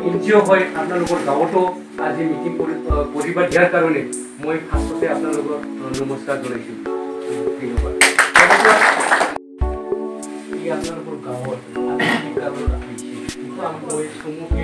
NGO হয় আপোনালোকৰ গাঁৱতো আজি মিটিং কৰিবা দিয়াৰ কাৰণে মই ফাৰ্ষ্টতে আপোনালোকক নমস্কাৰ জনাইছোঁ। ধন্যবাদ। এই আপোনালোকৰ গাঁৱত আমি গাঁৱত আহিছোঁ কিন্তু মই চমুকে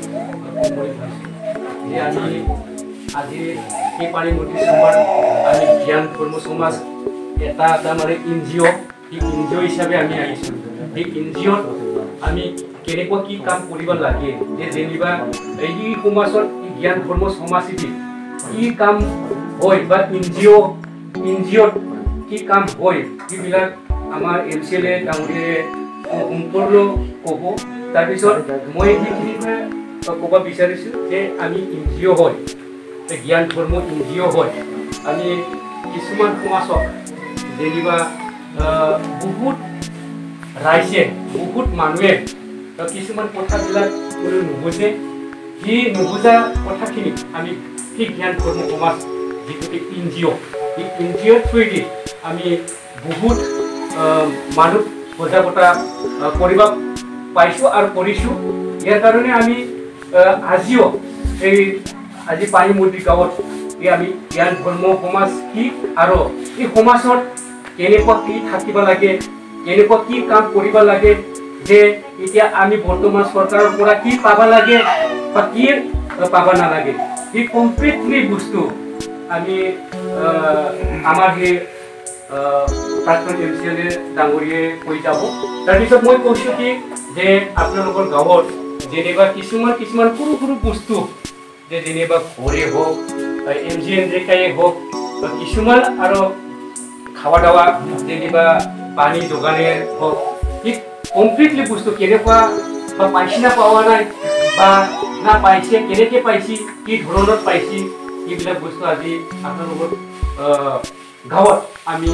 যে আমি আজি সেই পাৰিমতি সমাজ আমি জ্ঞান ধৰ্ম সমাজ এটা মানে এনজিও হিচাপে আমি আহিছোঁ। এই এনজিঅ'ত আমি কেনেকুৱা কি কাম কৰিব লাগে যে যেনিবা এই সমাজত জ্ঞান ধৰ্ম সমাজেদি কি কাম হয় বা এনজিঅ'ত কি কাম হয় সেইবিলাক আমাৰ MCLA ডাঙৰীয়ে সম্পূৰ্ণ ক'ব। তাৰপিছত মই সেইখিনি ক'ব বিচাৰিছোঁ যে আমি এনজিঅ' হয় জ্ঞান ধৰ্ম এনজিঅ' হয় আমি কিছুমান সমাজক যেনিবা বহুত ৰাইজে বহুত মানুহে কিছুমান কথাবিলাক নুবুজে সেই নুবুজা কথাখিনি আমি সেই জ্ঞান ধৰ্ম সমাজ যিটো এনজিঅ' এই এনজিঅ'ৰ থ্ৰুৱেদি আমি বহুত মানুহ সজাগতা কৰিব পাইছোঁ আৰু কৰিছোঁ। ইয়াৰ কাৰণে আমি আজিও আজি পাৰিমতি গাঁৱত এই আমি জ্ঞান ধৰ্ম সমাজ কি আৰু এই সমাজত কেনেকুৱা কি থাকিব লাগে কেনেকুৱা কি কাম কৰিব লাগে যে এতিয়া আমি বৰ্তমান চৰকাৰৰ পৰা কি পাব লাগে বা কি পাব নালাগে এই কমপ্লিটলি বস্তু আমি আমাৰ সেই প্ৰাক্তন MCLA ডাঙৰীয়ে কৈ যাব। তাৰপিছত মই কৈছোঁ কি যে আপোনালোকৰ গাঁৱত যেনিবা কিছুমান সৰু সৰু বস্তু যে যেনিবা ঘৰে হওক MGNREGAয়ে হওক বা কিছুমান আৰু খাওয়া দাওয়া যেনিবা পানী যোগানে হওক এই কমপ্লিটলি বস্তু কেনেকুৱা বা পাইছে না পোৱা নাই বা না পাইছে কেনেকৈ পাইছে কি ধৰণত পাইছে এইবিলাক বস্তু আজি আপোনালোকৰ গাঁৱত আমি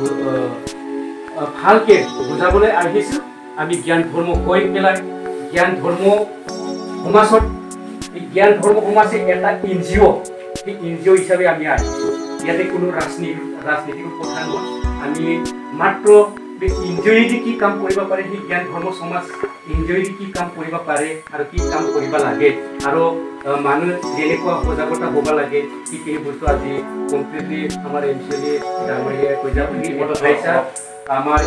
ভালকৈ বুজাবলৈ আহিছোঁ। আমি জ্ঞান ধৰ্ম কৈ পেলাই জ্ঞান ধৰ্ম সমাজত এই জ্ঞান ধৰ্ম সমাজে এটা এনজিঅ' সেই এনজিঅ' হিচাপে আমি আহিছোঁ। ইয়াতে কোনো ৰাজনীতিৰ কথা নহয় আমি মাত্ৰ এনজিঅ'য়েদি কি কাম কৰিব পাৰে সেই জ্ঞান ধৰ্ম সমাজ এনজিঅ'য়েদি কি কাম কৰিব পাৰে আৰু কি কাম কৰিব লাগে আৰু মানুহ যেনেকুৱা সজাগতা হ'ব লাগে সেইখিনি বস্তু আজি কমপ্লিটলি আমাৰ MCLA ডাঙৰীয়ে কৈ যাব পঠাইছা। আমাৰ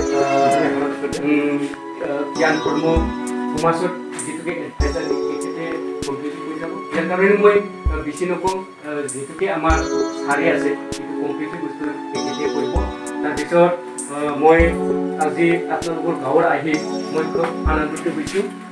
জ্ঞান ধৰ্ম সমাজত যিটোকে এডভাইচাৰ তেখেতে কমপ্লিটলি কৈ যাব। ইয়াৰ কাৰণে মই বেছি নকওঁ যিটোকে আমাৰ ছাৰে আছে সেইটো কমপ্লিটলি বস্তু তেখেতে কৰিব। তাৰপিছত মই আজি আপোনালোকৰ গাঁৱত আহি মই খুব আনন্দিত হৈছোঁ।